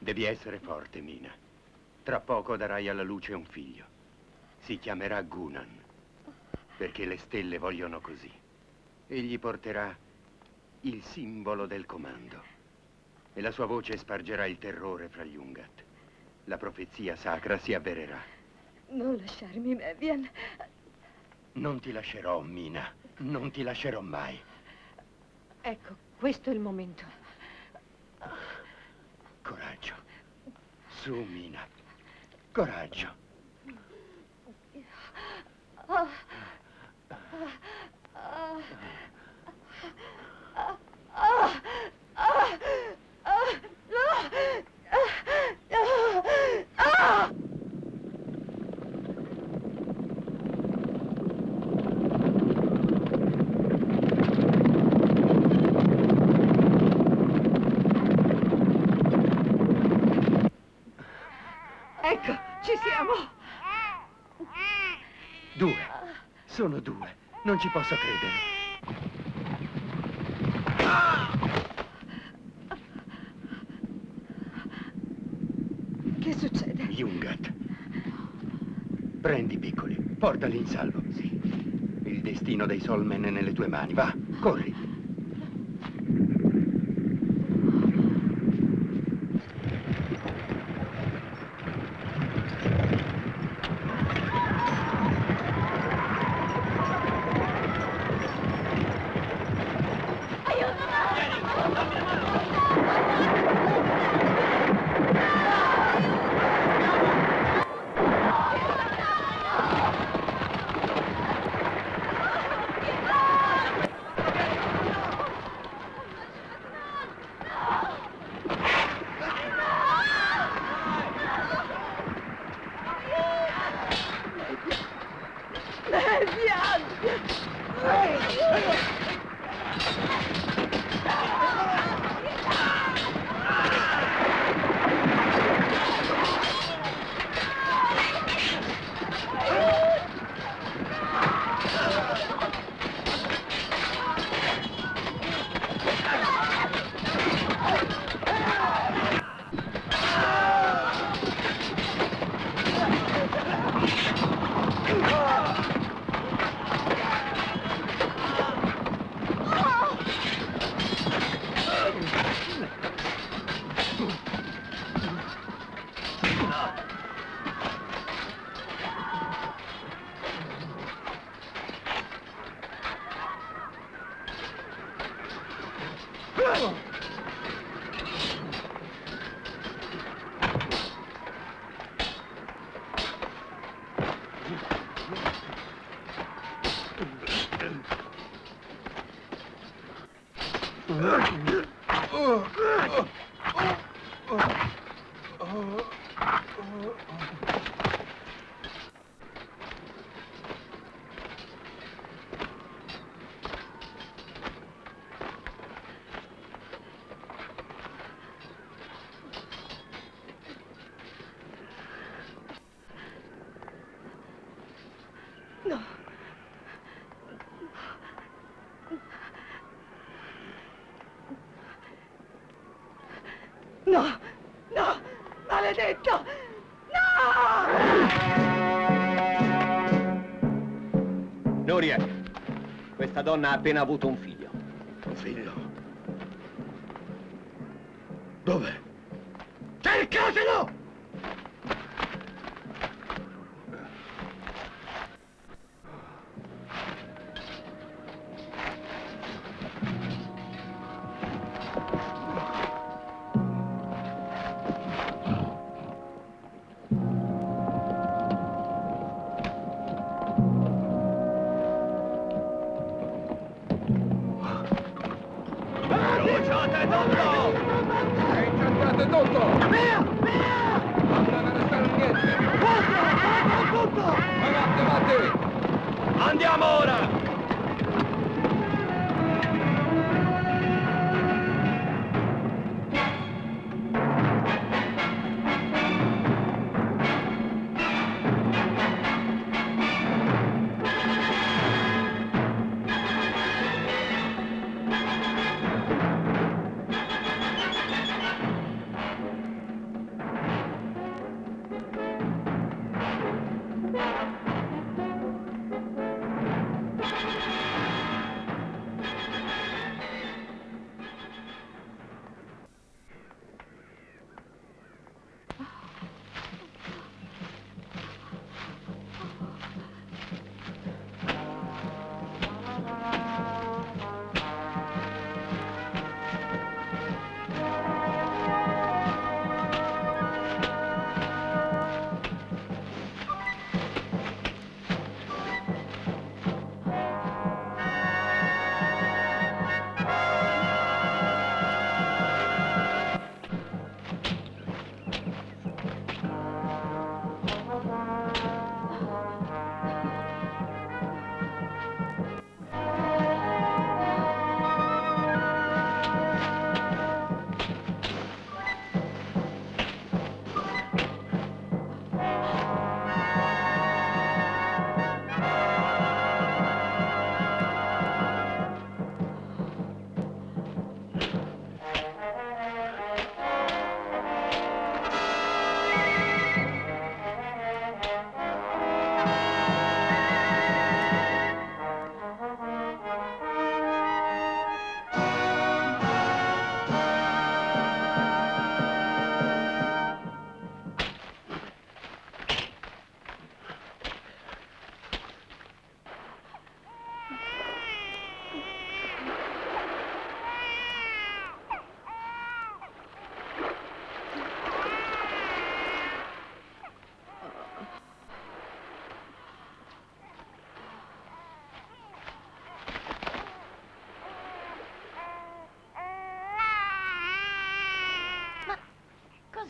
Devi essere forte, Mina. Tra poco darai alla luce un figlio. Si chiamerà Gunan, perché le stelle vogliono così. Egli porterà il simbolo del comando e la sua voce spargerà il terrore fra gli Ungat. La profezia sacra si avvererà. Non lasciarmi, Mevian. Non ti lascerò, Mina. Non ti lascerò mai. Ecco, questo è il momento. Coraggio. Su, Mina. Coraggio. Ecco, ci siamo. 2. Sono 2. Non ci posso credere. Che succede? Gli Ungat. Prendi i piccoli, portali in salvo. Sì. Il destino dei Solmen è nelle tue mani. Va, corri. No, no, maledetto! No! Nuriak, questa donna ha appena avuto un figlio. Un figlio? Dove? Cercatelo! Andiamo ora!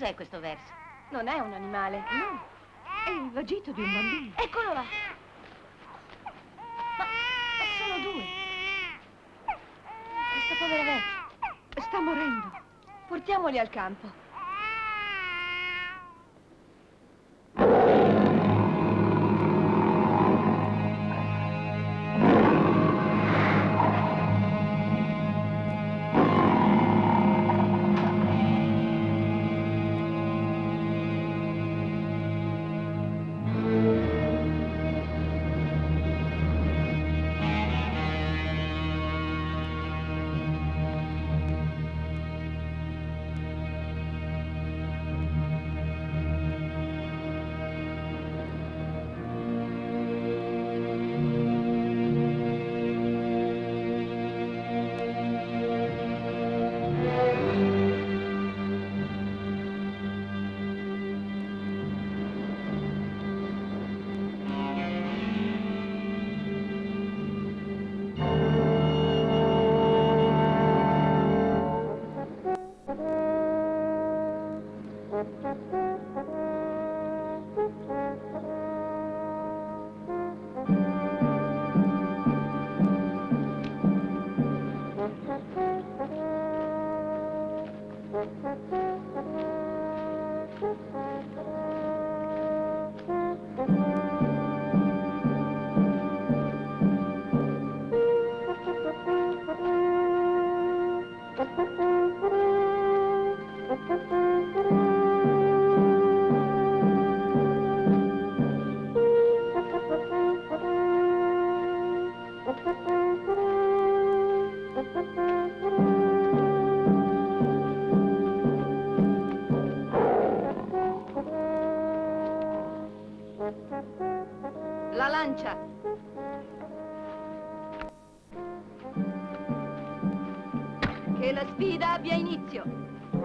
Cos'è questo verso? Non è un animale. No. È il vagito di un bambino. Eccolo là! Ma sono due. Questa povera vecchia. Sta morendo. Portiamoli al campo. La lancia! Che la sfida abbia inizio!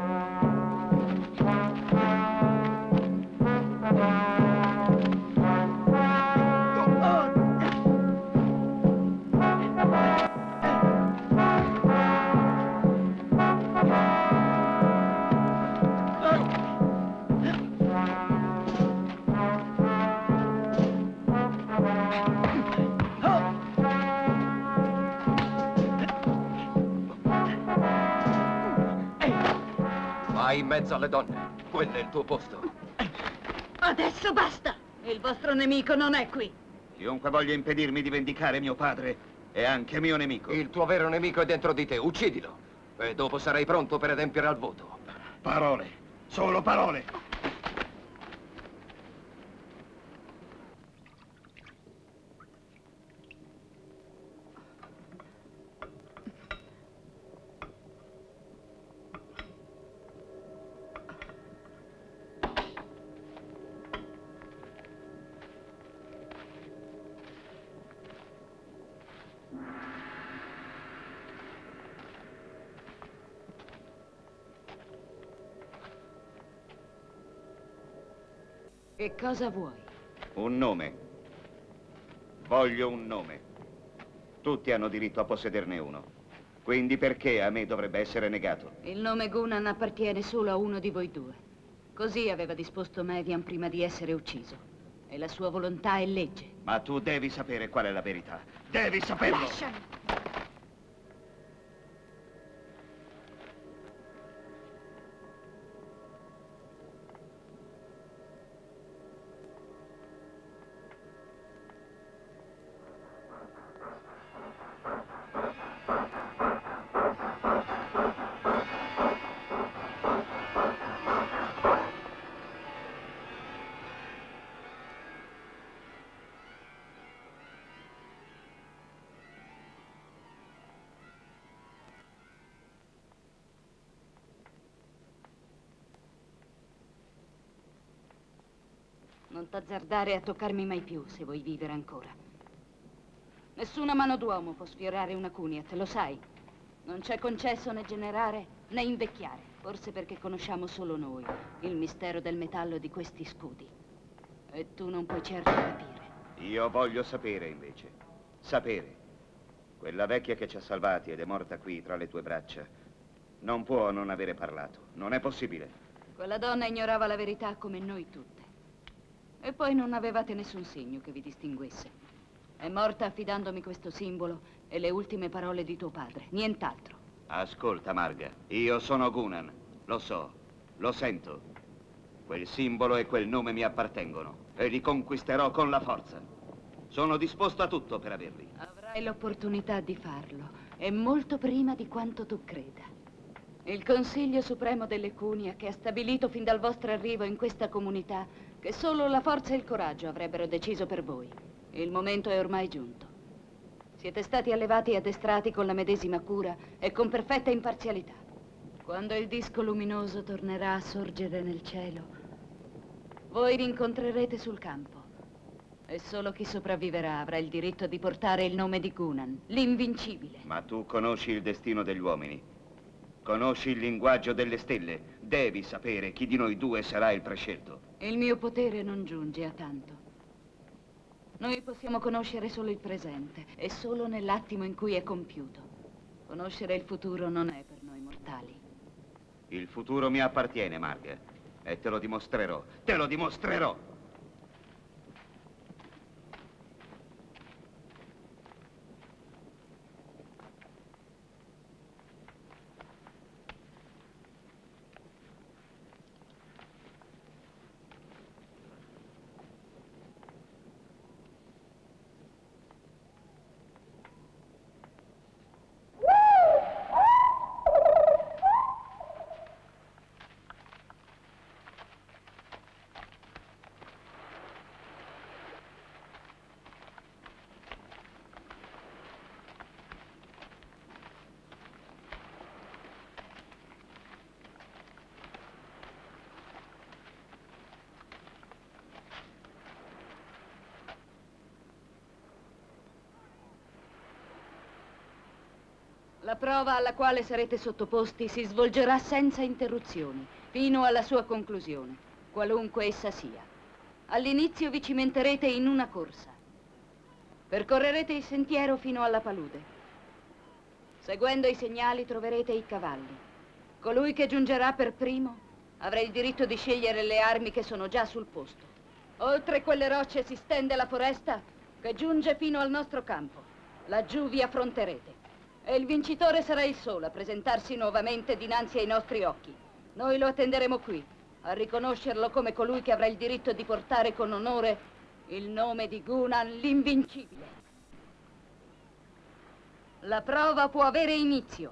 Vai in mezzo alle donne. Quello è il tuo posto. Adesso basta! Il vostro nemico non è qui. Chiunque voglia impedirmi di vendicare mio padre è anche mio nemico. Il tuo vero nemico è dentro di te. Uccidilo. E dopo sarai pronto per adempiere al voto. Parole. Solo parole. Che cosa vuoi? Un nome. Voglio un nome. Tutti hanno diritto a possederne uno. Quindi perché a me dovrebbe essere negato? Il nome Gunan appartiene solo a uno di voi due. Così aveva disposto Mevian prima di essere ucciso. E la sua volontà è legge. Ma tu devi sapere qual è la verità. Devi saperlo! Lasciami! Non t'azzardare a toccarmi mai più se vuoi vivere ancora. Nessuna mano d'uomo può sfiorare una Kuniat, lo sai. Non c'è concesso né generare né invecchiare, forse perché conosciamo solo noi il mistero del metallo di questi scudi. E tu non puoi certo capire. Io voglio sapere, invece. Sapere. Quella vecchia che ci ha salvati ed è morta qui tra le tue braccia non può non avere parlato. Non è possibile. Quella donna ignorava la verità come noi tutte. E poi non avevate nessun segno che vi distinguesse. È morta affidandomi questo simbolo e le ultime parole di tuo padre, nient'altro. Ascolta, Marga, io sono Gunan. Lo so, lo sento. Quel simbolo e quel nome mi appartengono e li conquisterò con la forza. Sono disposto a tutto per averli. Avrai l'opportunità di farlo, e molto prima di quanto tu creda. Il Consiglio Supremo delle Cuniat che ha stabilito fin dal vostro arrivo in questa comunità che solo la forza e il coraggio avrebbero deciso per voi. Il momento è ormai giunto. Siete stati allevati e addestrati con la medesima cura e con perfetta imparzialità. Quando il disco luminoso tornerà a sorgere nel cielo, voi vi incontrerete sul campo. E solo chi sopravviverà avrà il diritto di portare il nome di Gunan, l'invincibile. Ma tu conosci il destino degli uomini. Conosci il linguaggio delle stelle. Devi sapere chi di noi due sarà il prescelto. Il mio potere non giunge a tanto. Noi possiamo conoscere solo il presente, e solo nell'attimo in cui è compiuto. Conoscere il futuro non è per noi mortali. Il futuro mi appartiene, Marga. E te lo dimostrerò. Te lo dimostrerò! La prova alla quale sarete sottoposti si svolgerà senza interruzioni, fino alla sua conclusione, qualunque essa sia. All'inizio vi cimenterete in una corsa. Percorrerete il sentiero fino alla palude. Seguendo i segnali troverete i cavalli. Colui che giungerà per primo avrà il diritto di scegliere le armi che sono già sul posto. Oltre quelle rocce si stende la foresta che giunge fino al nostro campo. Laggiù vi affronterete. E il vincitore sarà il solo a presentarsi nuovamente dinanzi ai nostri occhi. Noi lo attenderemo qui, a riconoscerlo come colui che avrà il diritto di portare con onore il nome di Gunan l'invincibile. La prova può avere inizio.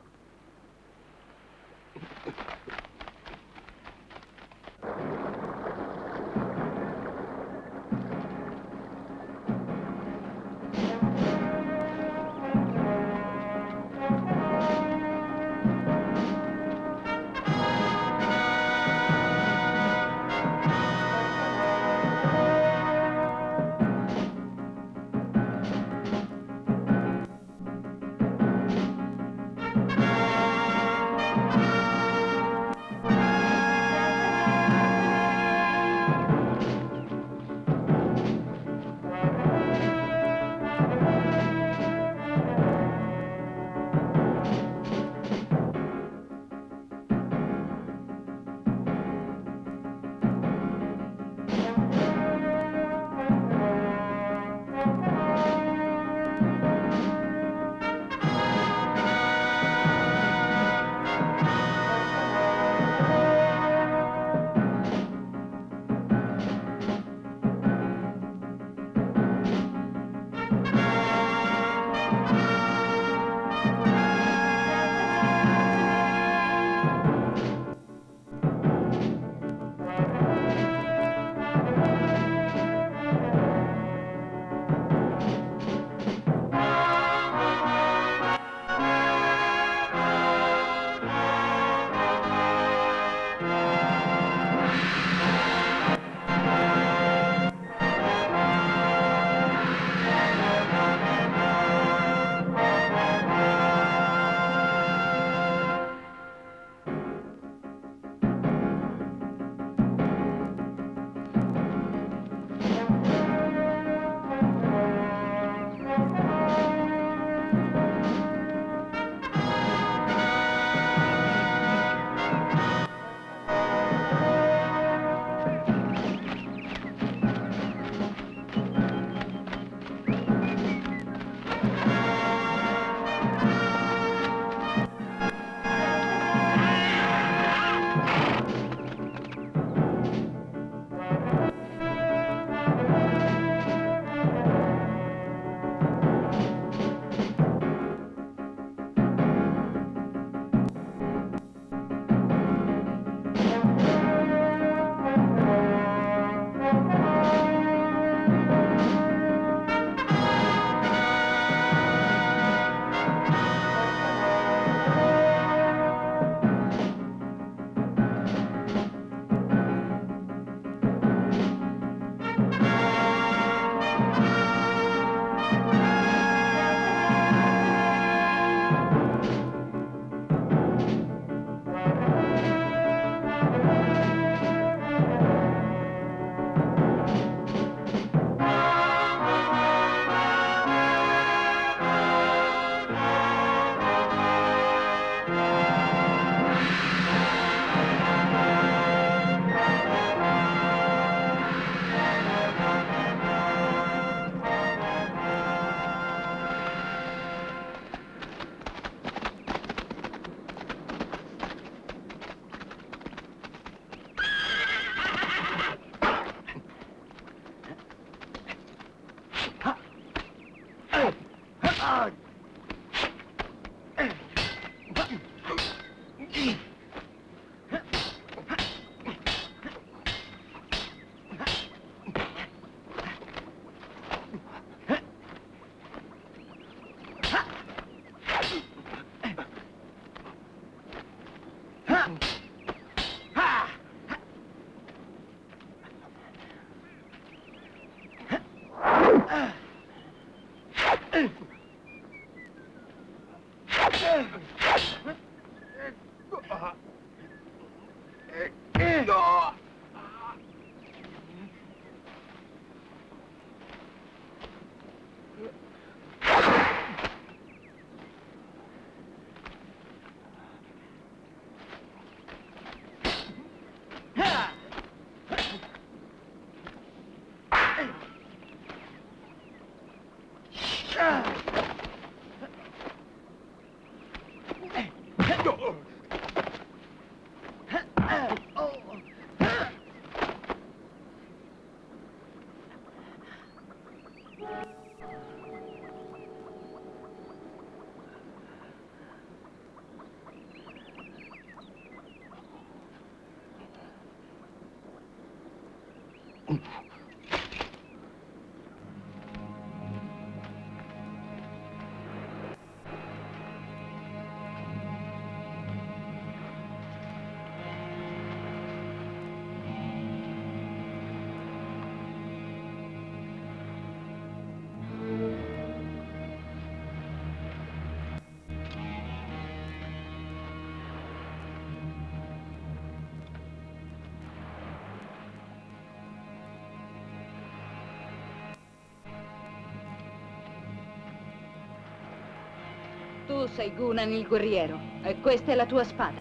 Tu sei Gunan il guerriero e questa è la tua spada.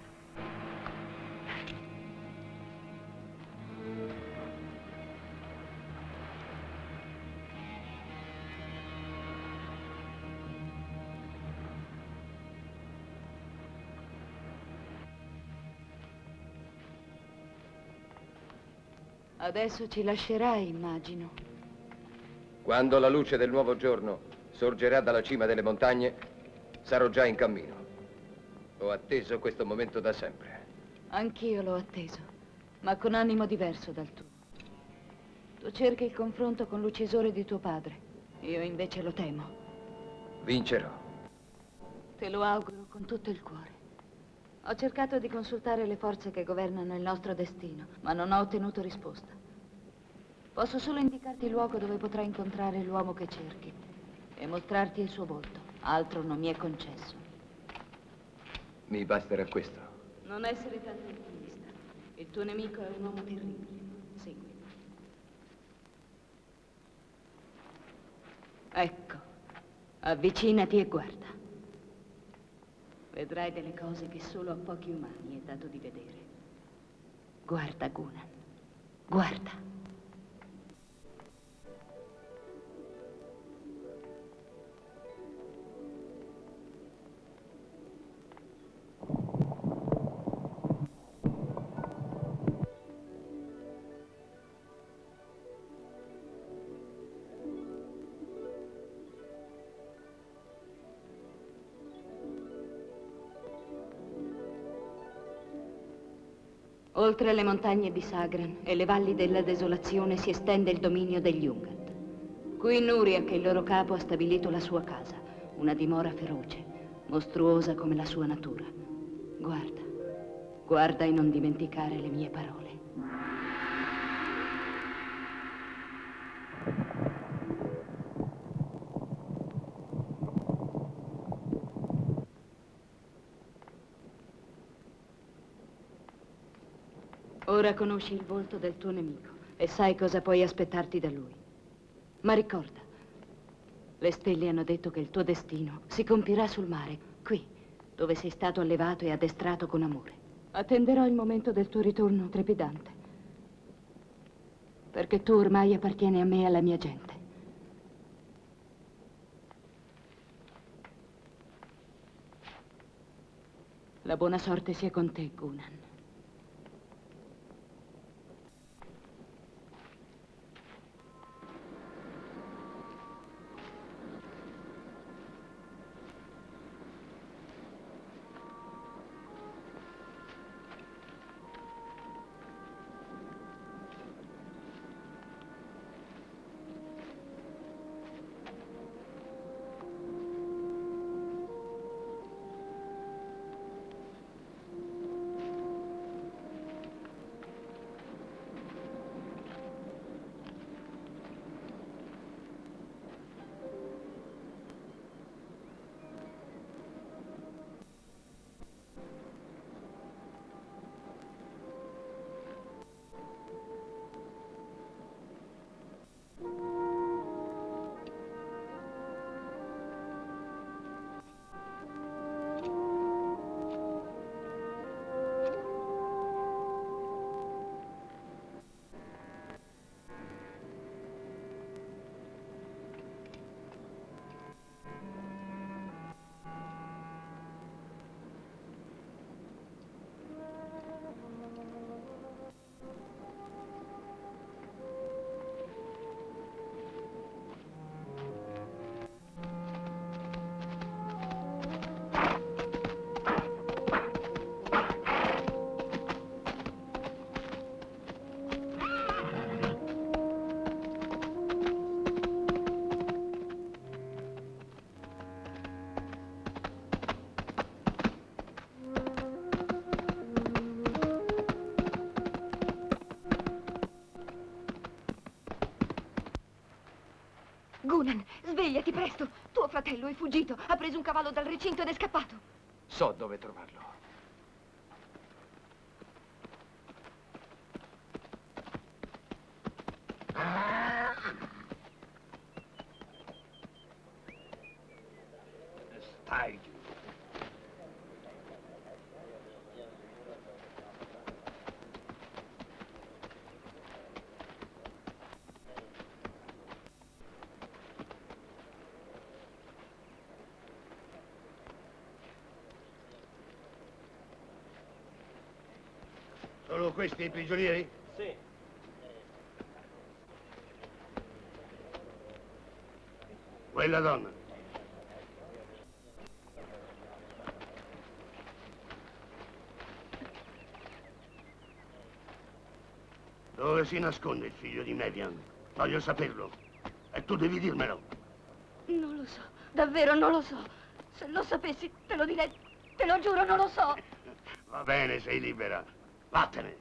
Adesso ci lascerai, immagino. Quando la luce del nuovo giorno sorgerà dalla cima delle montagne, sarò già in cammino. Ho atteso questo momento da sempre. Anch'io l'ho atteso, ma con animo diverso dal tuo. Tu cerchi il confronto con l'uccisore di tuo padre. Io invece lo temo. Vincerò. Te lo auguro con tutto il cuore. Ho cercato di consultare le forze che governano il nostro destino, ma non ho ottenuto risposta. Posso solo indicarti il luogo dove potrai incontrare l'uomo che cerchi e mostrarti il suo volto. Altro non mi è concesso. Mi basterà questo. Non essere tanto ottimista. Il tuo nemico è un uomo terribile. Seguimi. Ecco, avvicinati e guarda. Vedrai delle cose che solo a pochi umani è dato di vedere. Guarda, Gunan. Guarda. Oltre le montagne di Sagran e le valli della desolazione si estende il dominio degli Ungat. Qui Nuriak, il loro capo, ha stabilito la sua casa, una dimora feroce, mostruosa come la sua natura. Guarda, guarda e non dimenticare le mie parole. Ora conosci il volto del tuo nemico e sai cosa puoi aspettarti da lui. Ma ricorda, le stelle hanno detto che il tuo destino si compirà sul mare, qui, dove sei stato allevato e addestrato con amore. Attenderò il momento del tuo ritorno trepidante, perché tu ormai appartieni a me e alla mia gente. La buona sorte sia con te, Gunan. Gunan, svegliati presto. Tuo fratello è fuggito, ha preso un cavallo dal recinto ed è scappato. So dove trovarlo. Stai giù. Sono questi i prigionieri? Sì. Quella donna. Dove si nasconde il figlio di Mevian? Voglio saperlo. E tu devi dirmelo. Non lo so, davvero non lo so. Se lo sapessi, te lo direi. Te lo giuro, non lo so. Va bene, sei libera. Vattene.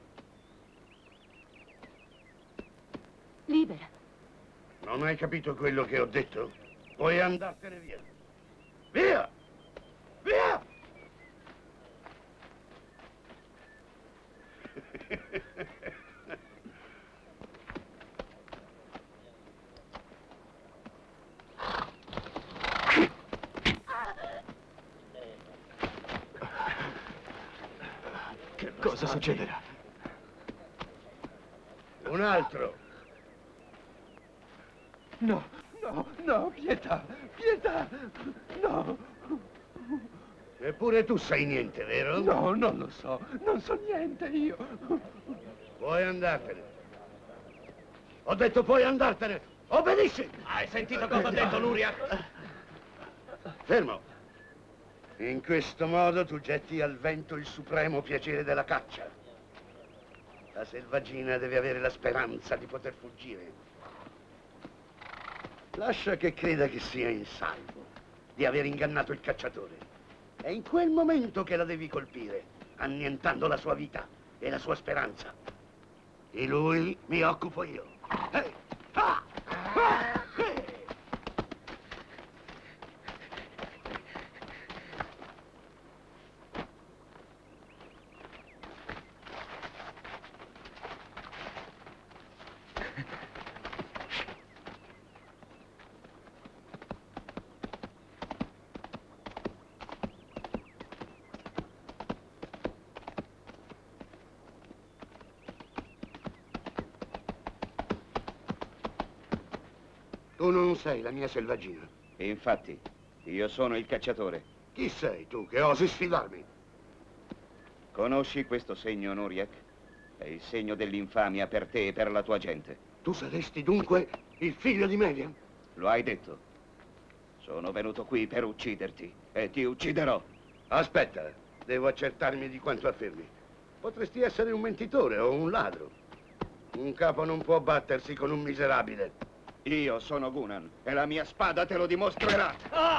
Libera. Non hai capito quello che ho detto? Puoi andartene via. Via! Via! Che cosa succederà? Un altro. No, no, no, pietà, pietà, no. Eppure tu sai niente, vero? No, non lo so, non so niente io. Puoi andartene. Ho detto puoi andartene. Obbedisci! Hai sentito cosa ha detto Nuriak? Fermo. In questo modo tu getti al vento il supremo piacere della caccia. La selvaggina deve avere la speranza di poter fuggire. Lascia che creda che sia in salvo, di aver ingannato il cacciatore. È in quel momento che la devi colpire, annientando la sua vita e la sua speranza. Di lui mi occupo io. Ehi! Ah! Ah! Tu non sei la mia selvaggina. Infatti, io sono il cacciatore. Chi sei tu che osi sfidarmi? Conosci questo segno, Nuriak? È il segno dell'infamia per te e per la tua gente. Tu saresti dunque il figlio di Mevian? Lo hai detto. Sono venuto qui per ucciderti e ti ucciderò. Aspetta, devo accertarmi di quanto affermi. Potresti essere un mentitore o un ladro. Un capo non può battersi con un miserabile. Io sono Gunan e la mia spada te lo dimostrerà.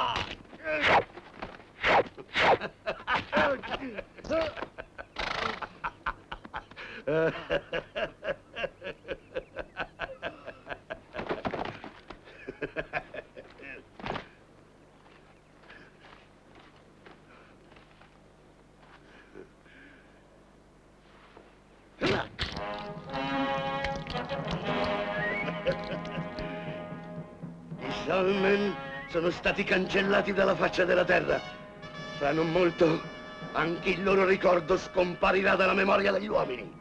I Salmen sono stati cancellati dalla faccia della terra. Fra non molto, anche il loro ricordo scomparirà dalla memoria degli uomini.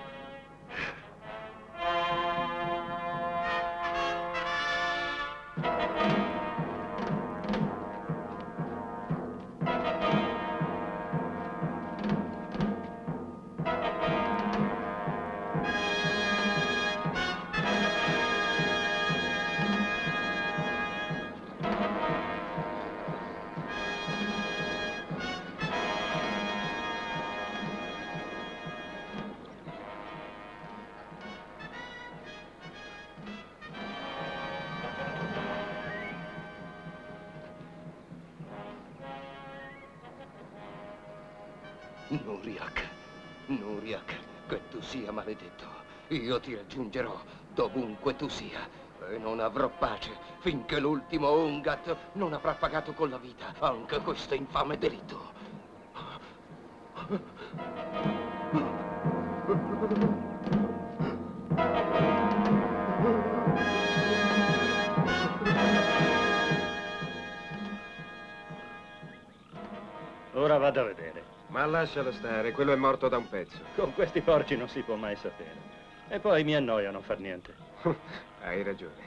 Nuriak, Nuriak, che tu sia maledetto. Io ti raggiungerò dovunque tu sia. E non avrò pace finché l'ultimo Ungat non avrà pagato con la vita anche questo infame delitto. Ora vado a vedere. Ma lascialo stare, quello è morto da un pezzo. Con questi porci non si può mai sapere. E poi mi annoia non far niente. Hai ragione.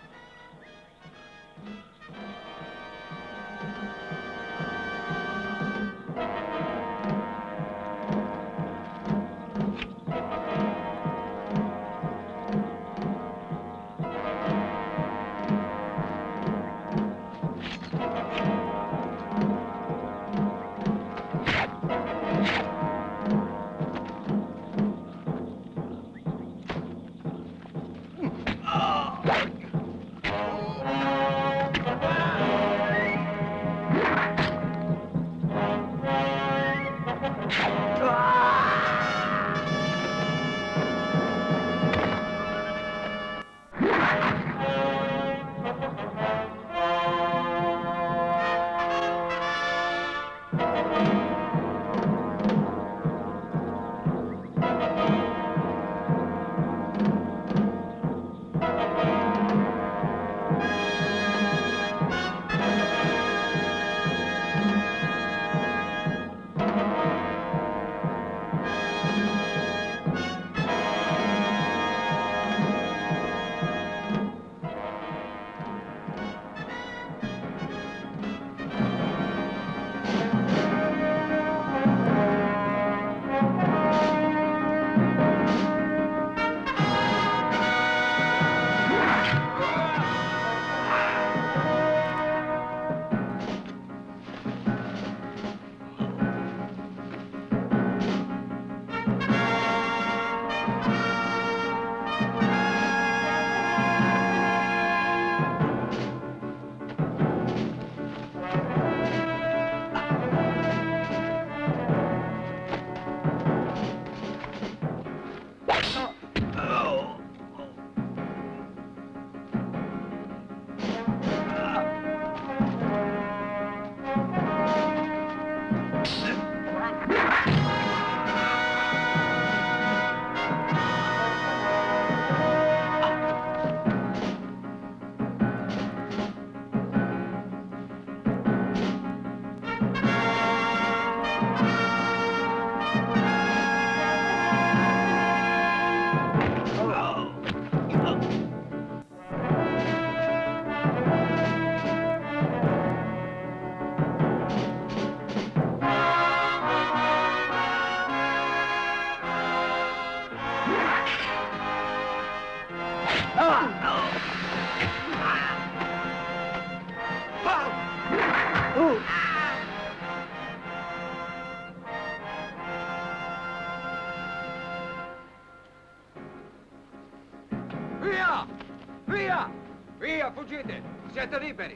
Via! Via! Via, fuggite! Siete liberi!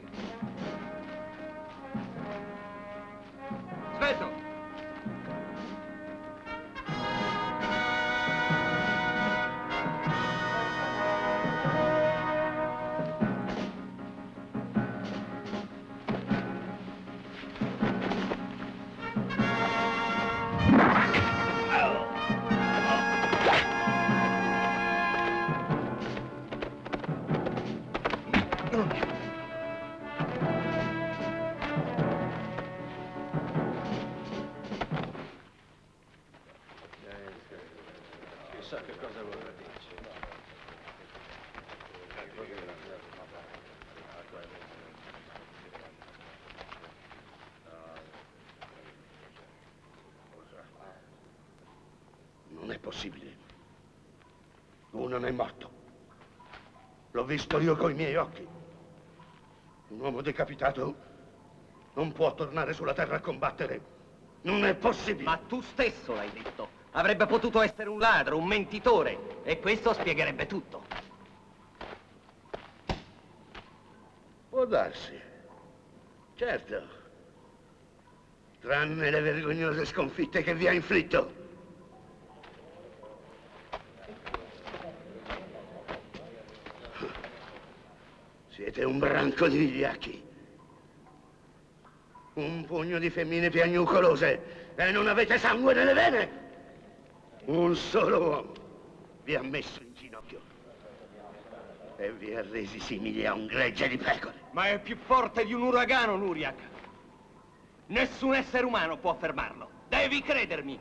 Svelto! Chissà che cosa vorrà dirci. Non è possibile. Gunan è morto. L'ho visto io coi miei occhi. Un uomo decapitato non può tornare sulla terra a combattere. Non è possibile. Ma tu stesso l'hai detto. Avrebbe potuto essere un ladro, un mentitore. E questo spiegherebbe tutto. Può darsi. Certo. Tranne le vergognose sconfitte che vi ha inflitto. Siete un branco di vigliacchi. Un pugno di femmine piagnucolose e non avete sangue nelle vene. Un solo uomo vi ha messo in ginocchio e vi ha resi simili a un gregge di pecore. Ma è più forte di un uragano, Nuriak. Nessun essere umano può fermarlo. Devi credermi.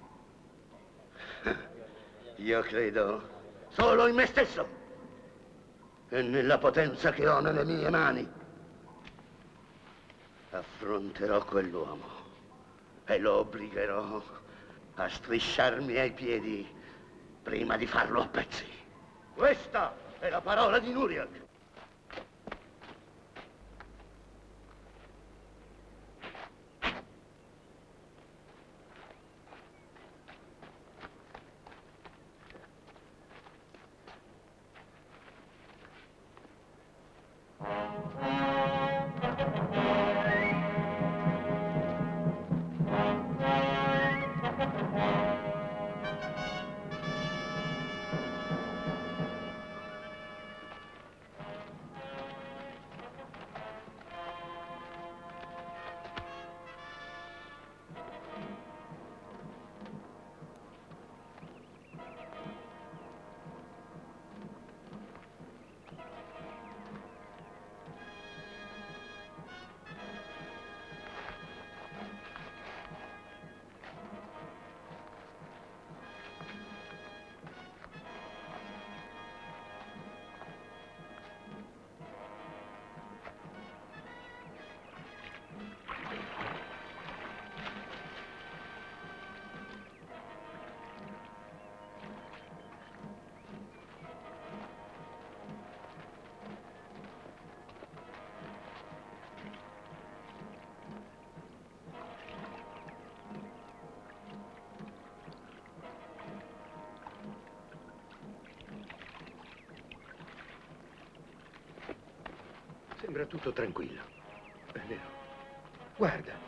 Io credo solo in me stesso e nella potenza che ho nelle mie mani. Affronterò quell'uomo e lo obbligherò a strisciarmi ai piedi prima di farlo a pezzi. Questa è la parola di Nuriak. Sembra tutto tranquillo. È vero. Guarda.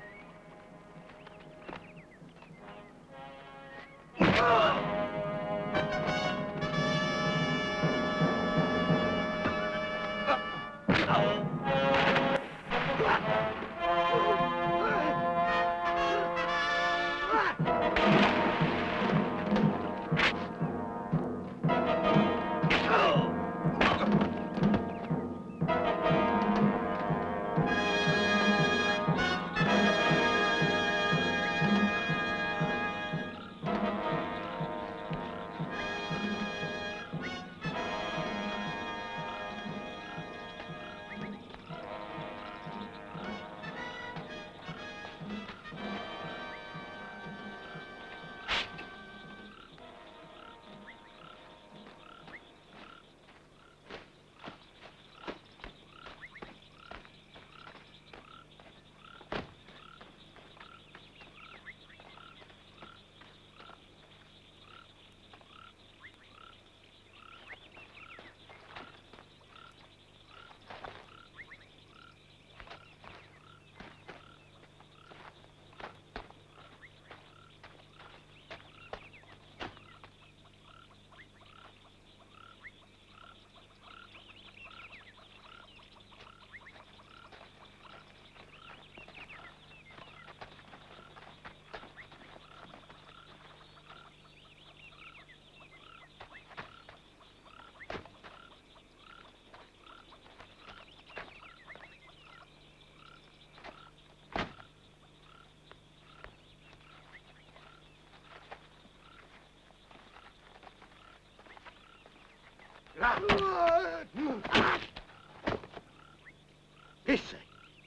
Chi sei?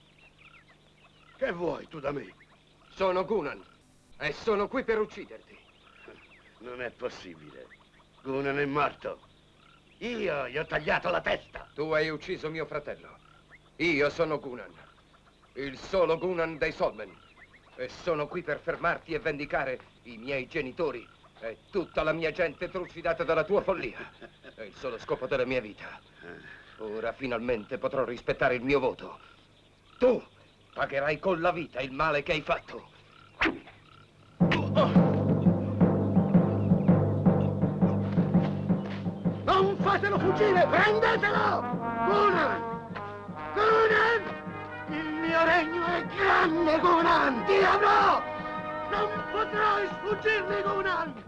Che vuoi tu da me? Sono Gunan e sono qui per ucciderti. Non è possibile. Gunan è morto. Io gli ho tagliato la testa. Tu hai ucciso mio fratello. Io sono Gunan, il solo Gunan dei Solmen. E sono qui per fermarti e vendicare i miei genitori e tutta la mia gente trucidata dalla tua follia. È il solo scopo della mia vita. Ora finalmente potrò rispettare il mio voto. Tu pagherai con la vita il male che hai fatto. Non fatelo fuggire! Prendetelo! Gunan! Gunan! Il mio regno è grande, Gunan! Ti avrò! Non potrai sfuggirmi, Gunan!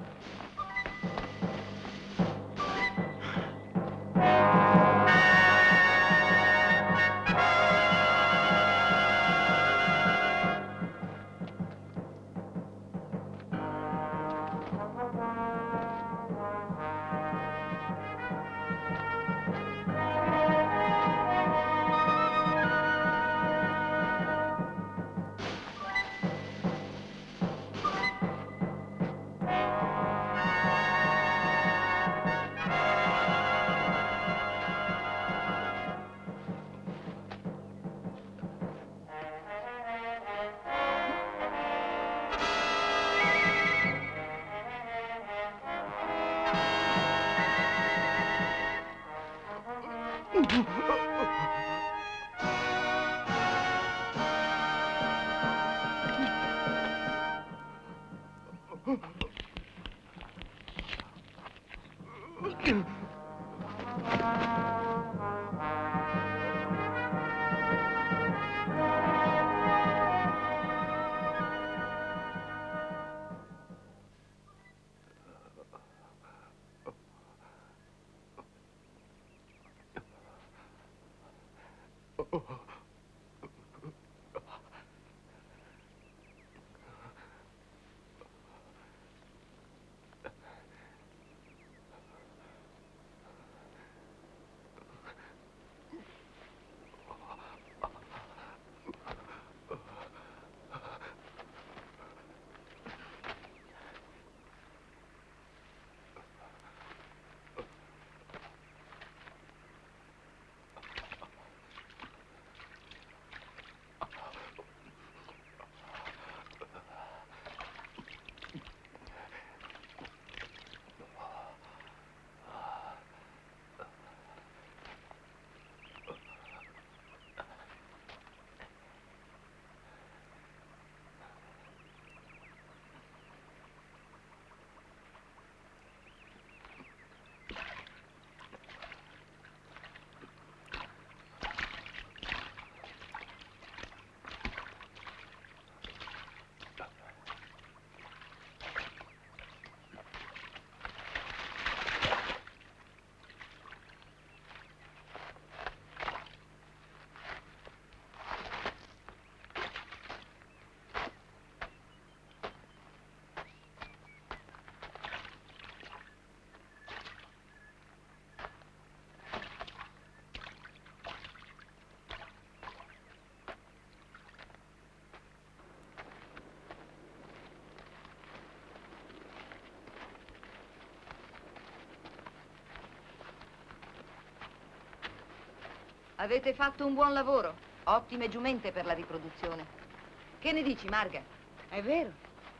Avete fatto un buon lavoro. Ottime giumente per la riproduzione. Che ne dici, Marga? È vero.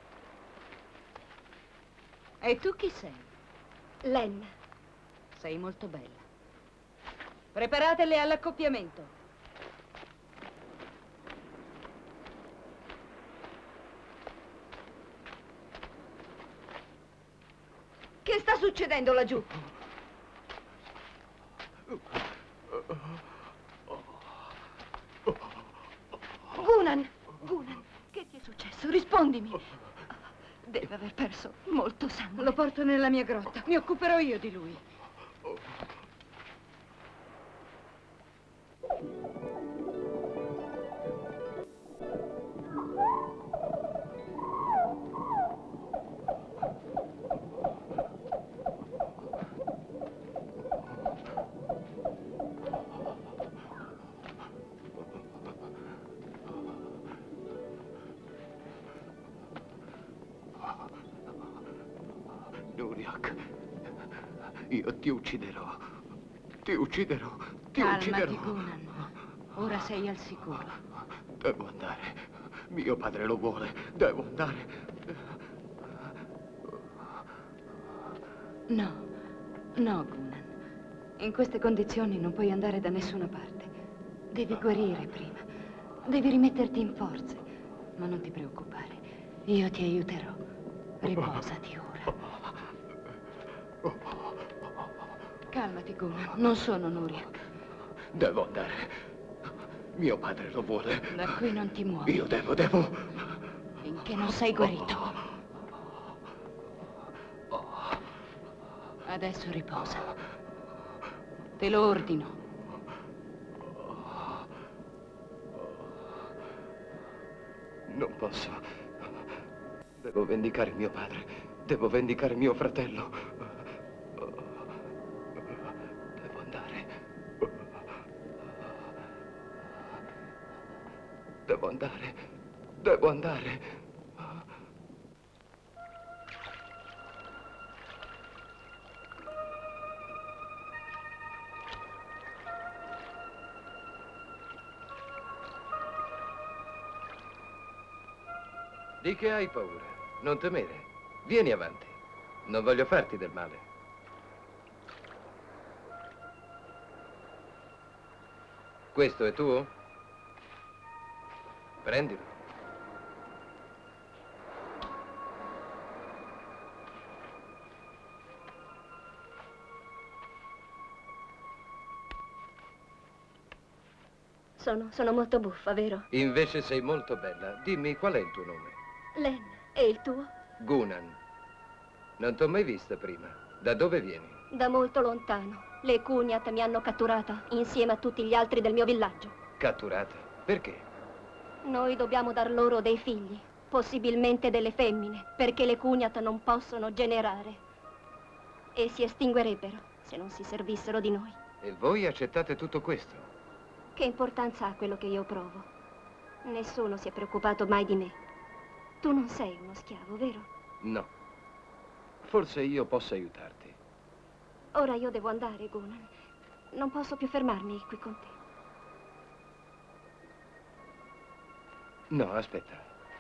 E tu chi sei? Len. Sei molto bella. Preparatele all'accoppiamento. Che sta succedendo laggiù? Gunan, Gunan, che ti è successo? Rispondimi. Deve aver perso molto sangue. Lo porto nella mia grotta. Mi occuperò io di lui. Nuriak, io ti ucciderò. Ti ucciderò. Calmati, Gunan. Ora sei al sicuro. Devo andare. Mio padre lo vuole. Devo andare. No, no, Gunan. In queste condizioni non puoi andare da nessuna parte. Devi guarire prima. Devi rimetterti in forze. Ma non ti preoccupare. Io ti aiuterò. Riposati ora. Calmati, Gunan. Non sono Nuriak. Devo andare. Mio padre lo vuole. Da qui non ti muovi. Io devo... Finché non sei guarito. Adesso riposa. Te lo ordino. Non posso. Devo vendicare mio padre. Devo vendicare mio fratello. Devo andare. Devo andare. Devo andare. Di che hai paura? Non temere. Vieni avanti. Non voglio farti del male. Questo è tuo? Prendilo. Sono molto buffa, vero? Invece sei molto bella. Dimmi, qual è il tuo nome? Len, e il tuo? Gunan. Non t'ho mai vista prima. Da dove vieni? Da molto lontano. Le Kuniat mi hanno catturata, insieme a tutti gli altri del mio villaggio. Catturata? Perché? Noi dobbiamo dar loro dei figli, possibilmente delle femmine, perché le Kuniat non possono generare. E si estinguerebbero se non si servissero di noi. E voi accettate tutto questo? Che importanza ha quello che io provo? Nessuno si è preoccupato mai di me. Tu non sei uno schiavo, vero? No. Forse io posso aiutarti. Ora io devo andare, Gunan. Non posso più fermarmi qui con te. No, aspetta.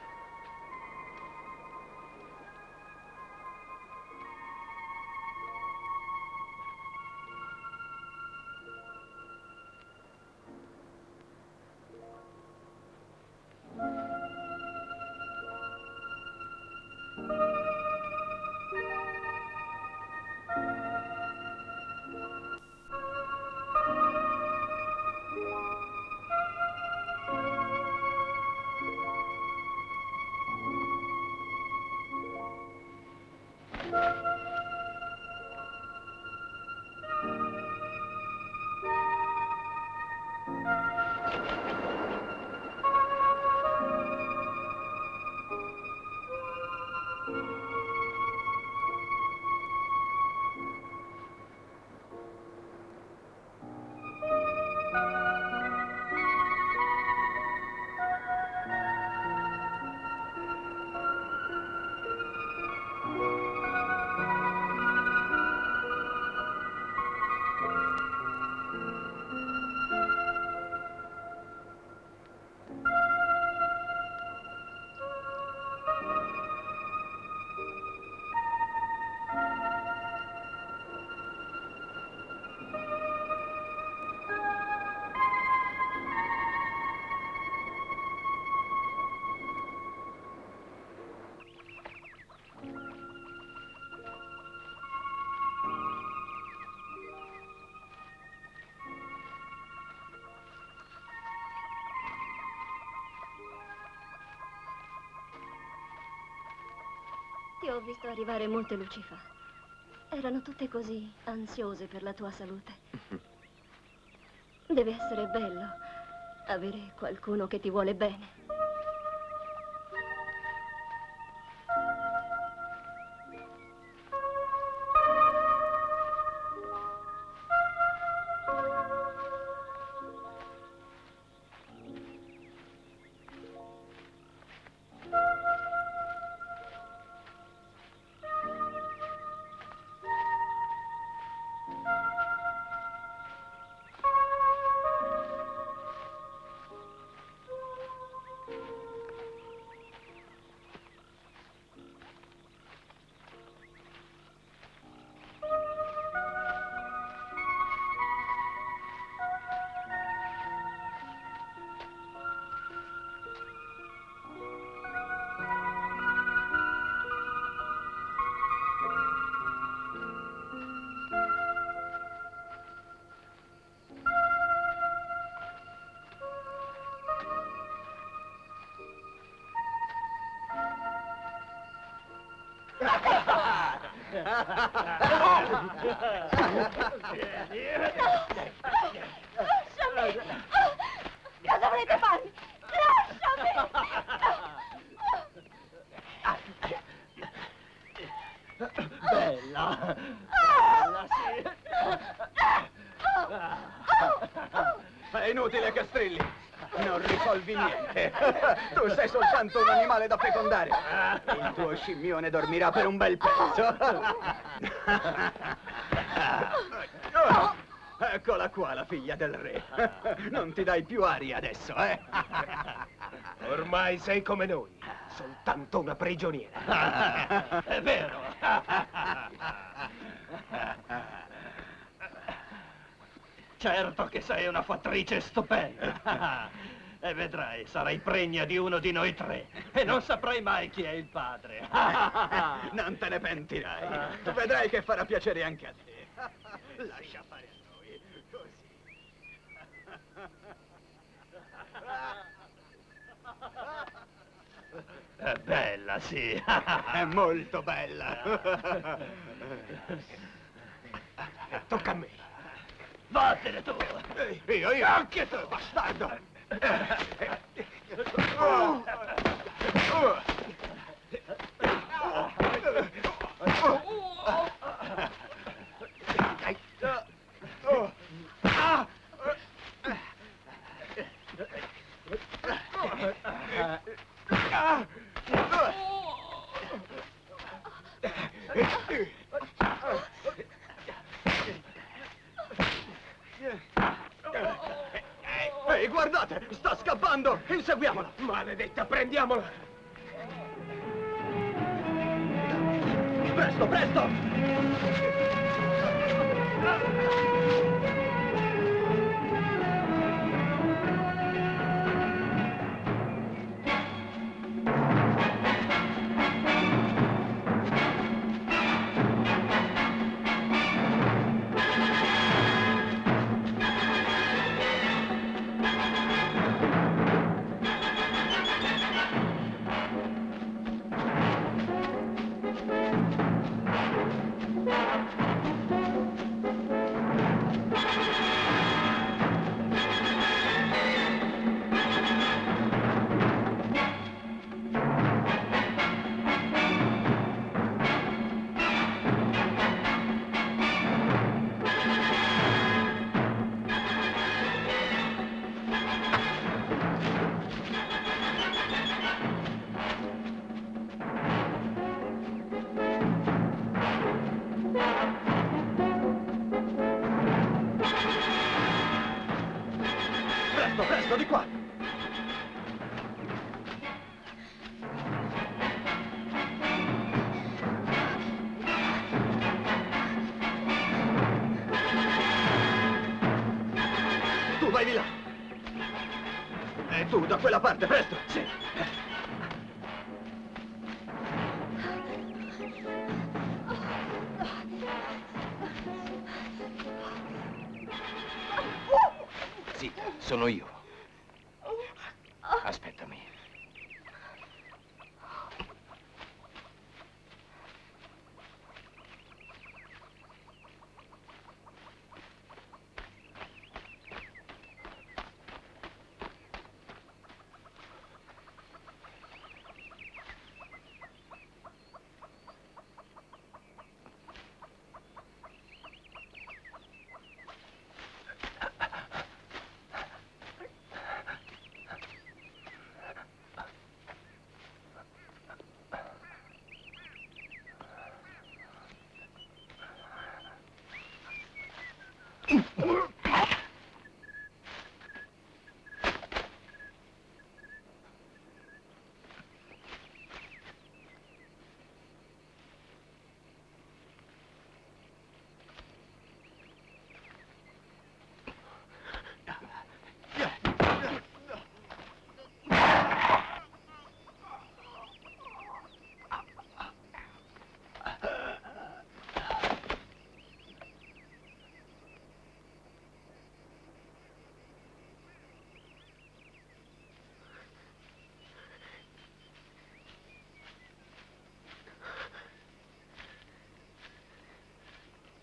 Ti ho visto arrivare molte luci fa. Erano tutte così ansiose per la tua salute. Deve essere bello avere qualcuno che ti vuole bene. Lasciami! Cosa volete farmi? Lasciami! Bella! Bella, sì! È inutile che strilli! Non risolvi niente! Tu sei soltanto un animale da fecondare! Il tuo scimmione dormirà per un bel pezzo! Eccola qua, la figlia del re! Non ti dai più aria adesso, eh? Ormai sei come noi, soltanto una prigioniera. È vero! Certo che sei una fattrice stupenda. E vedrai, sarai pregna di uno di noi tre. E non saprai mai chi è il padre. Non te ne pentirai. Vedrai che farà piacere anche a te. Lascia fare a noi, così. È bella, sì. È molto bella. Tocca a me. Vattene tu! Io, anche tu, bastardo! Ehi, guardate! Sta scappando! Inseguiamola! Maledetta, prendiamola! Presto, presto! Presto, di qua! Tu vai di là! E tu da quella parte, presto! Sì! Zitta, sono io. Aspettami.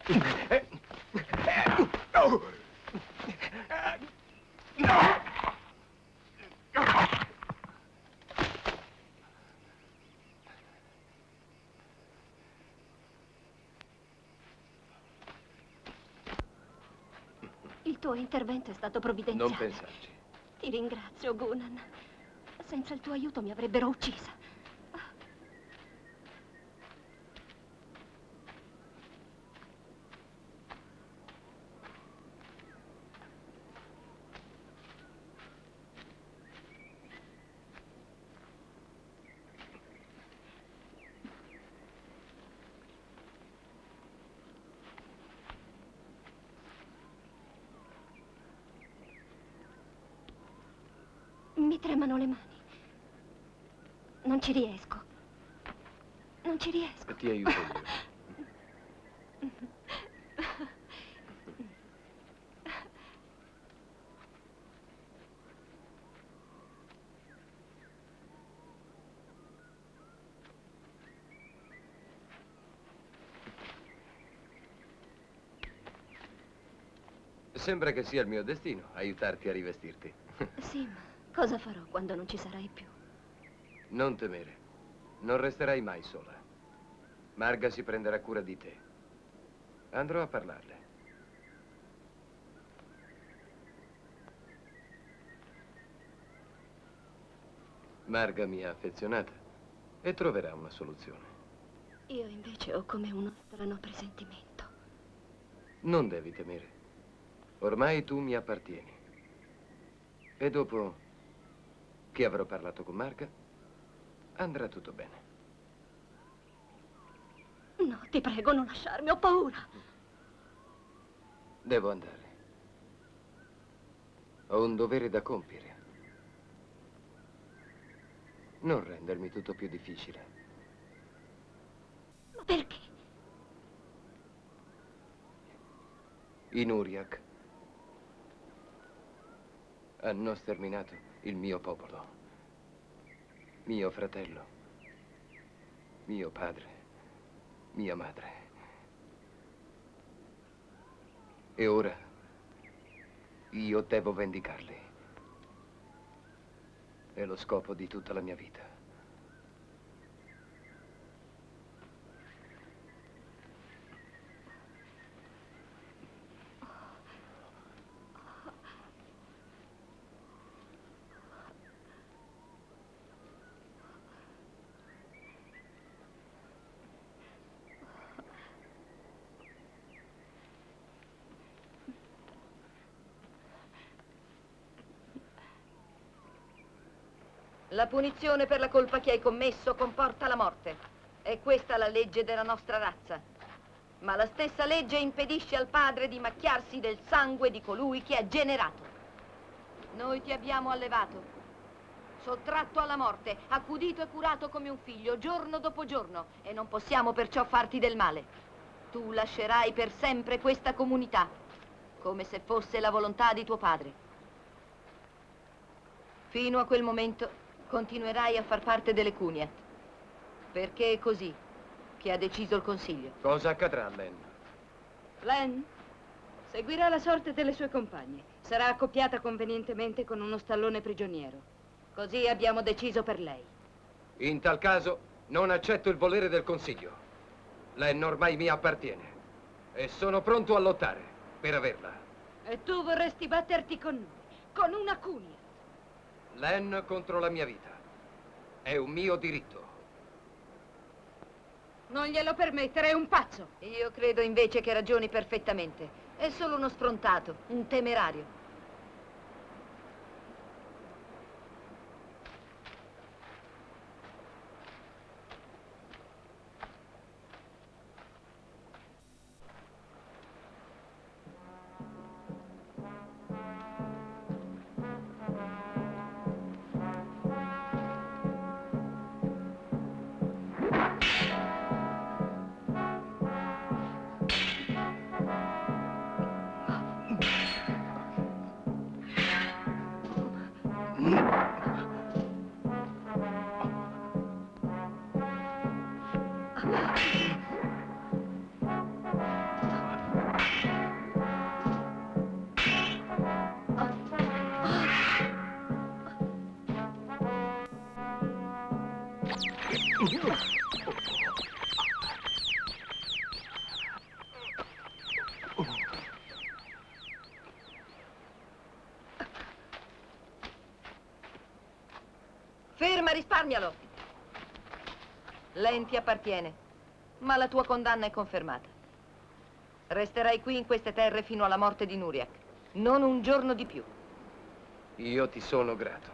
Il tuo intervento è stato provvidenziale. Non pensarci. Ti ringrazio, Gunan. Senza il tuo aiuto mi avrebbero uccisa. Mi tremano le mani. Non ci riesco. Non ci riesco. Ti aiuto io. Sembra che sia il mio destino aiutarti a rivestirti. Sì, ma cosa farò quando non ci sarai più? Non temere. Non resterai mai sola. Marga si prenderà cura di te. Andrò a parlarle. Marga mi ha affezionata e troverà una soluzione. Io invece ho come uno strano presentimento. Non devi temere. Ormai tu mi appartieni. E dopo che avrò parlato con Marga, andrà tutto bene. No, ti prego, non lasciarmi, ho paura. Devo andare. Ho un dovere da compiere. Non rendermi tutto più difficile. Ma perché? I Nuriak hanno sterminato il mio popolo, mio fratello, mio padre, mia madre. E ora io devo vendicarli. È lo scopo di tutta la mia vita. La punizione per la colpa che hai commesso comporta la morte. È questa la legge della nostra razza. Ma la stessa legge impedisce al padre di macchiarsi del sangue di colui che ha generato. Noi ti abbiamo allevato, sottratto alla morte, accudito e curato come un figlio, giorno dopo giorno, e non possiamo perciò farti del male. Tu lascerai per sempre questa comunità, come se fosse la volontà di tuo padre. Fino a quel momento continuerai a far parte delle Kuniat, perché è così che ha deciso il Consiglio. Cosa accadrà a Len? Len seguirà la sorte delle sue compagne. Sarà accoppiata convenientemente con uno stallone prigioniero. Così abbiamo deciso per lei. In tal caso non accetto il volere del Consiglio. Len ormai mi appartiene e sono pronto a lottare per averla. E tu vorresti batterti con noi, con una Kuniat? Len contro la mia vita. È un mio diritto. Non glielo permettere, è un pazzo. Io credo invece che ragioni perfettamente. È solo uno sfrontato, un temerario. ma risparmialo! Len ti appartiene, ma la tua condanna è confermata. Resterai qui in queste terre fino alla morte di Nuriak, non un giorno di più. Io ti sono grato.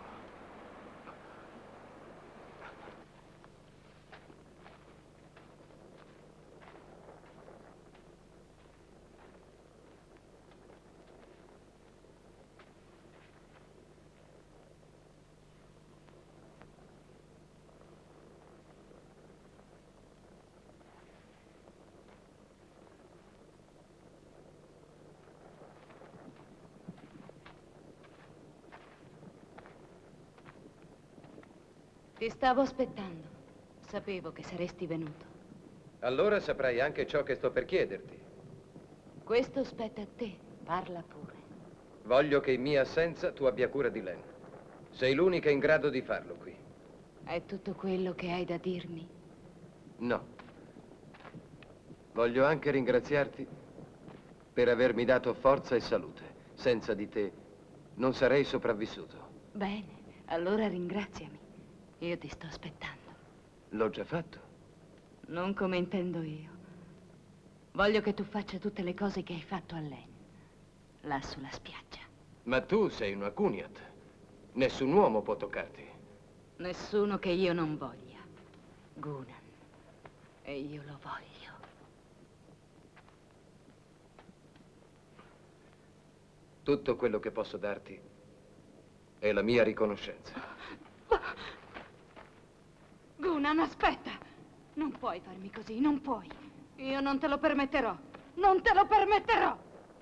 Ti stavo aspettando. Sapevo che saresti venuto. Allora saprai anche ciò che sto per chiederti. Questo spetta a te. Parla pure. Voglio che in mia assenza tu abbia cura di Len. Sei l'unica in grado di farlo qui. È tutto quello che hai da dirmi? No. Voglio anche ringraziarti per avermi dato forza e salute. Senza di te non sarei sopravvissuto. Bene, allora ringraziami. Io ti sto aspettando. L'ho già fatto. Non come intendo io. Voglio che tu faccia tutte le cose che hai fatto a Len, là sulla spiaggia. Ma tu sei una Kuniat. Nessun uomo può toccarti. Nessuno che io non voglia. Gunan. E io lo voglio. Tutto quello che posso darti è la mia riconoscenza. Gunan, aspetta! Non puoi farmi così, non puoi. Io non te lo permetterò. Non te lo permetterò!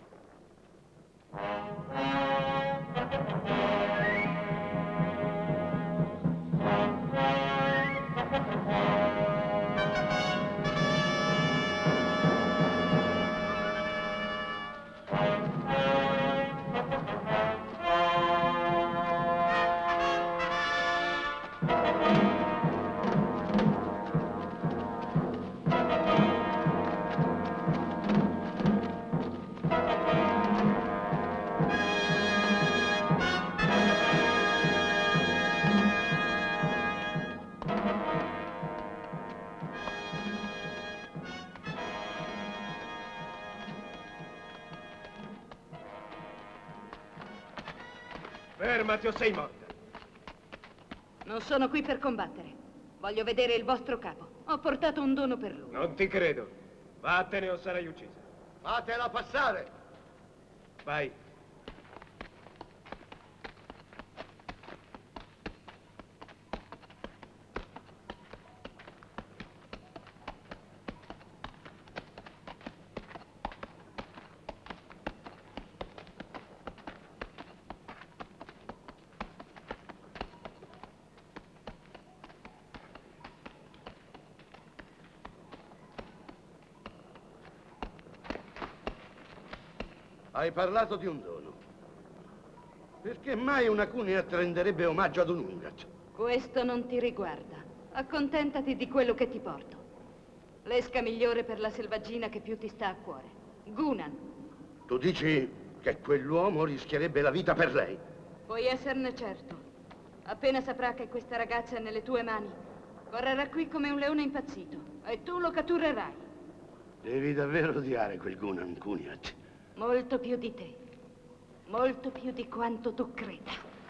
Fermati o sei morta. Non sono qui per combattere. Voglio vedere il vostro capo. Ho portato un dono per lui. Non ti credo. Vattene o sarai uccisa. Fatela passare. Vai. Hai parlato di un dono. Perché mai una Kuniat renderebbe omaggio ad un Ungat? Questo non ti riguarda. Accontentati di quello che ti porto. L'esca migliore per la selvaggina che più ti sta a cuore. Gunan. Tu dici che quell'uomo rischierebbe la vita per lei? Puoi esserne certo. Appena saprà che questa ragazza è nelle tue mani, correrà qui come un leone impazzito. E tu lo catturerai. Devi davvero odiare quel Gunan, Kuniat. Molto più di te. Molto più di quanto tu creda.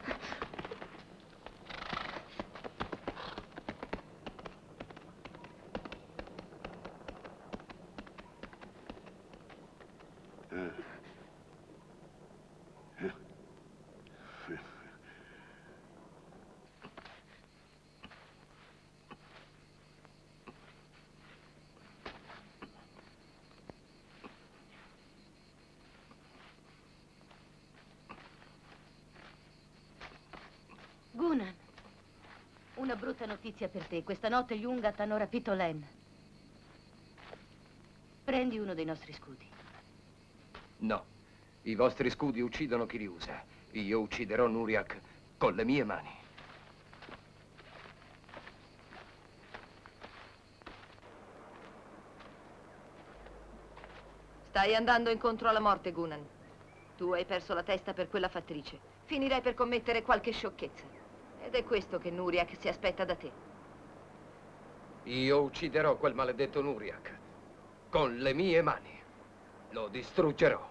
Gunan, una brutta notizia per te. Questa notte gli Ungat hanno rapito Len. Prendi uno dei nostri scudi. No. I vostri scudi uccidono chi li usa. Io ucciderò Nuriak con le mie mani. Stai andando incontro alla morte, Gunan. Tu hai perso la testa per quella fattrice. Finirai per commettere qualche sciocchezza. Ed è questo che Nuriak si aspetta da te. Io ucciderò quel maledetto Nuriak. Con le mie mani. Lo distruggerò.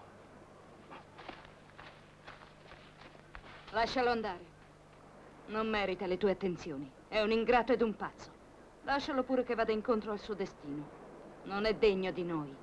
Lascialo andare. Non merita le tue attenzioni. È un ingrato ed un pazzo. Lascialo pure che vada incontro al suo destino. Non è degno di noi.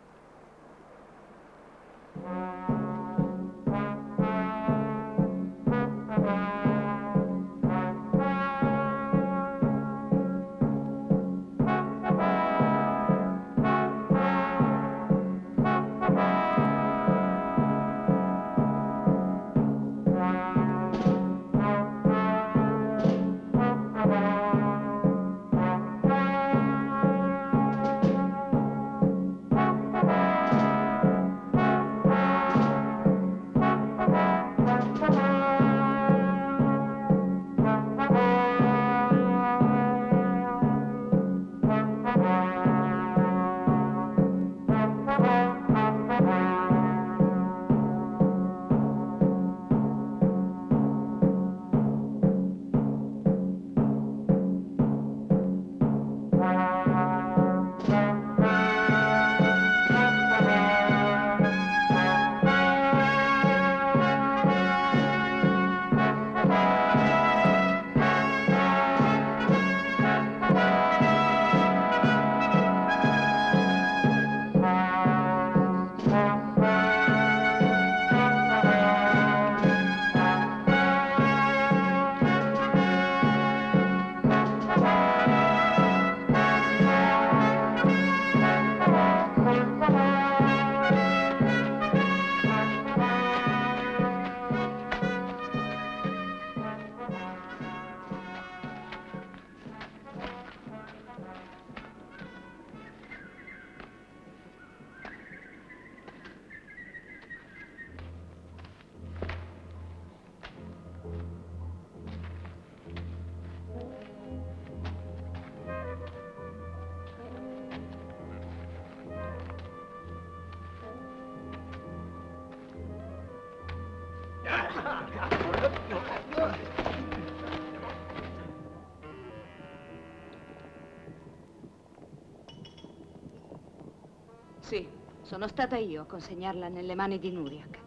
Sì, sono stata io a consegnarla nelle mani di Nuriak.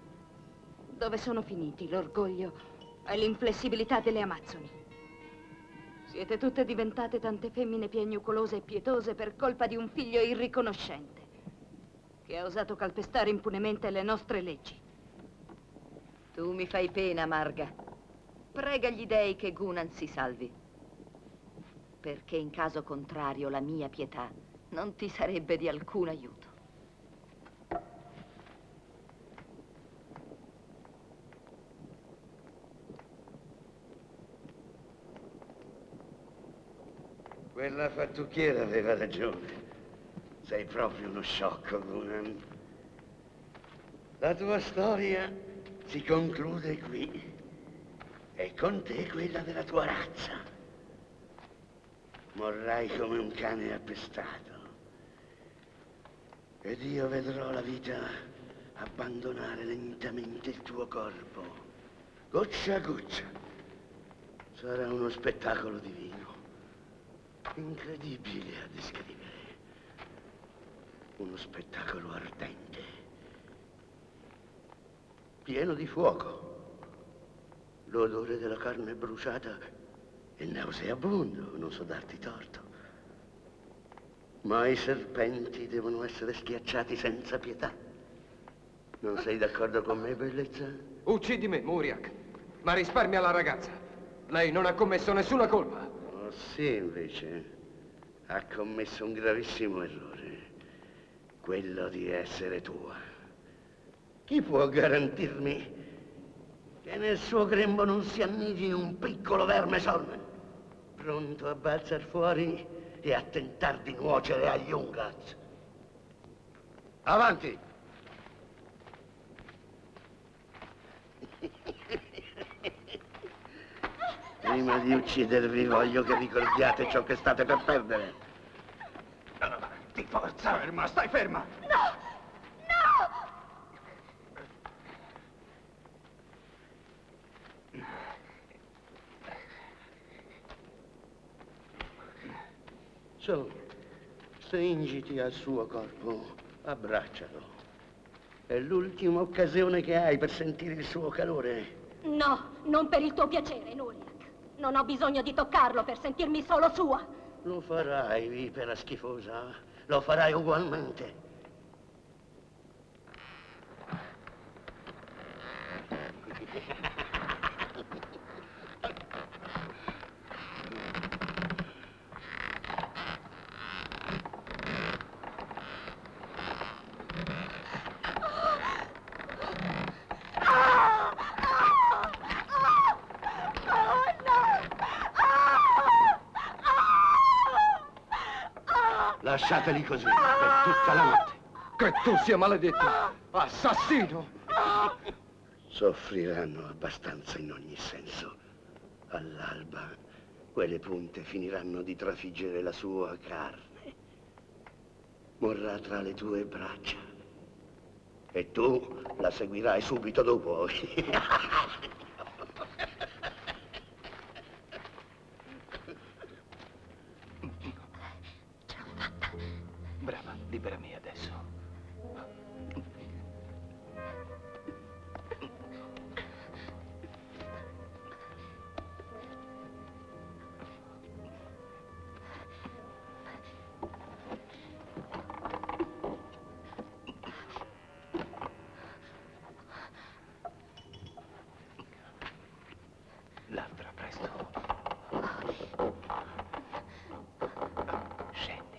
Dove sono finiti l'orgoglio e l'inflessibilità delle amazzoni? Siete tutte diventate tante femmine piagnucolose e pietose per colpa di un figlio irriconoscente che ha osato calpestare impunemente le nostre leggi. Tu mi fai pena, Marga. Prega gli dei che Gunan si salvi. Perché in caso contrario la mia pietà non ti sarebbe di alcun aiuto. Quella fattucchiera aveva ragione. Sei proprio uno sciocco, Gunan. La tua storia si conclude qui. E con te quella della tua razza. Morrai come un cane appestato. Ed io vedrò la vita abbandonare lentamente il tuo corpo. Goccia a goccia. Sarà uno spettacolo divino. Incredibile a descrivere. Uno spettacolo ardente. Pieno di fuoco. L'odore della carne bruciata è nauseabondo, non so darti torto. Ma i serpenti devono essere schiacciati senza pietà. Non sei d'accordo con me, bellezza? Uccidi me, Nuriak, ma risparmia la ragazza. Lei non ha commesso nessuna colpa. Oh sì, invece, ha commesso un gravissimo errore. Quello di essere tua. Chi può garantirmi che nel suo grembo non si annidi un piccolo verme Solman, pronto a balzar fuori e a tentar di nuocere agli Ungaz? Avanti! Prima di uccidervi voglio che ricordiate ciò che state per perdere. Avanti, forza! Ferma, stai ferma! No! No! Su, stringiti al suo corpo, abbraccialo. È l'ultima occasione che hai per sentire il suo calore. No, non per il tuo piacere, Nuriak. Non ho bisogno di toccarlo per sentirmi solo sua. Lo farai, vipera schifosa. Lo farai ugualmente. Lasciateli così, per tutta la notte. Che tu sia maledetto, assassino! Soffriranno abbastanza in ogni senso. All'alba, quelle punte finiranno di trafiggere la sua carne. Morrà tra le tue braccia. E tu la seguirai subito dopo. Brava, liberami adesso. L'altra, presto. Scendi.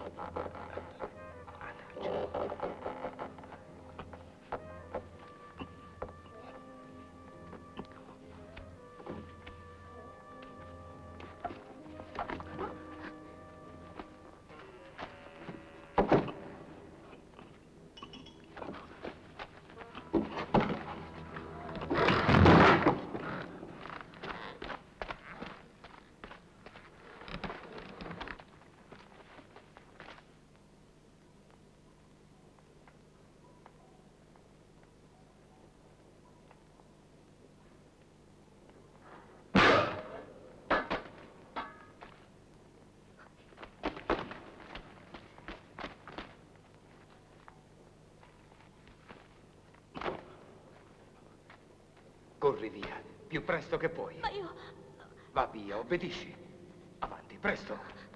Corri via, più presto che puoi. Ma io... Va via, obbedisci. Avanti, presto.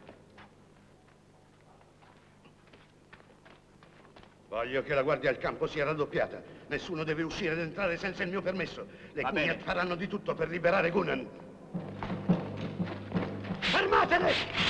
Voglio che la guardia al campo sia raddoppiata. Nessuno deve uscire ed entrare senza il mio permesso. Le Kuniat faranno di tutto per liberare Gunan. Fermatele!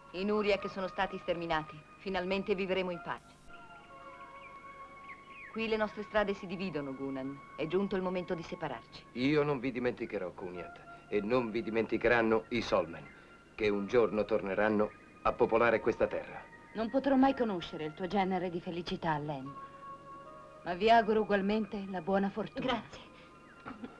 I Nuriak sono stati sterminati. Finalmente vivremo in pace. Qui le nostre strade si dividono, Gunan. È giunto il momento di separarci. Io non vi dimenticherò, Kuniat, e non vi dimenticheranno i Solmen, che un giorno torneranno a popolare questa terra. Non potrò mai conoscere il tuo genere di felicità, Len. Ma vi auguro ugualmente la buona fortuna. Grazie.